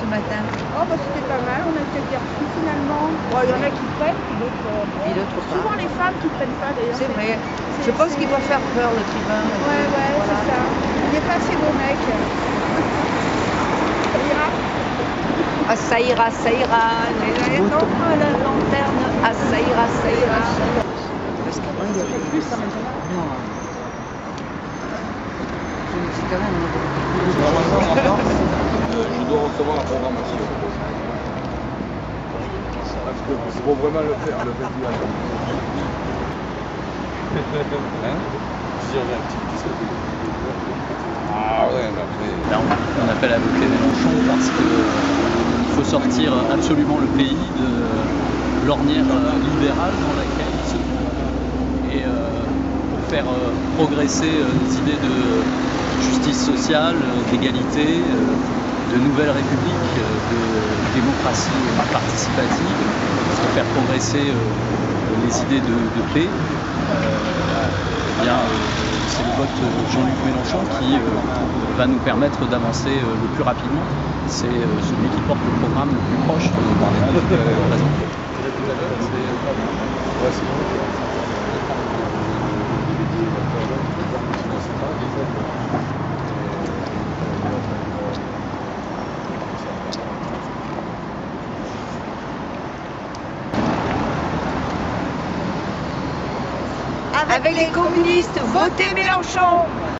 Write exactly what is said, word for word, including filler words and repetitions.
matin? Oh bah c'était pas mal, on a peut-être bien reçu finalement. Bon, il y en a qui prennent, puis d'autres. Euh, Et d'autres pas. souvent les femmes qui prennent pas d'ailleurs. C'est vrai. Je pense qu'il va faire peur le tribun. Ouais, ouais, Voilà. c'est ça. Il n'est pas assez beau mec. Ça ira. Ah, ça ira, ça ira. Les lampes à la lanterne. Ah, ça ira, ça ira. Parce qu'avant, il y avait plus ça maintenant. Non. Je me dis quand même. Je dois recevoir la programmation. Parce que c'est pour vraiment le faire, le festival. Hein? Ah ouais, mais après... Là, on, on appelle à bloquer Mélenchon parce qu'il faut sortir absolument le pays de l'ornière libérale dans laquelle il se trouve. Et euh, pour faire euh, progresser euh, les idées de justice sociale, euh, d'égalité, euh, de nouvelle république, euh, de démocratie participative, pour faire progresser euh, les idées de, de paix. Euh, eh bien, euh, c'est le vote Jean-Luc Mélenchon qui euh, va nous permettre d'avancer euh, le plus rapidement. C'est euh, celui qui porte le programme le plus proche de la raison. Avec les communistes, votez Mélenchon!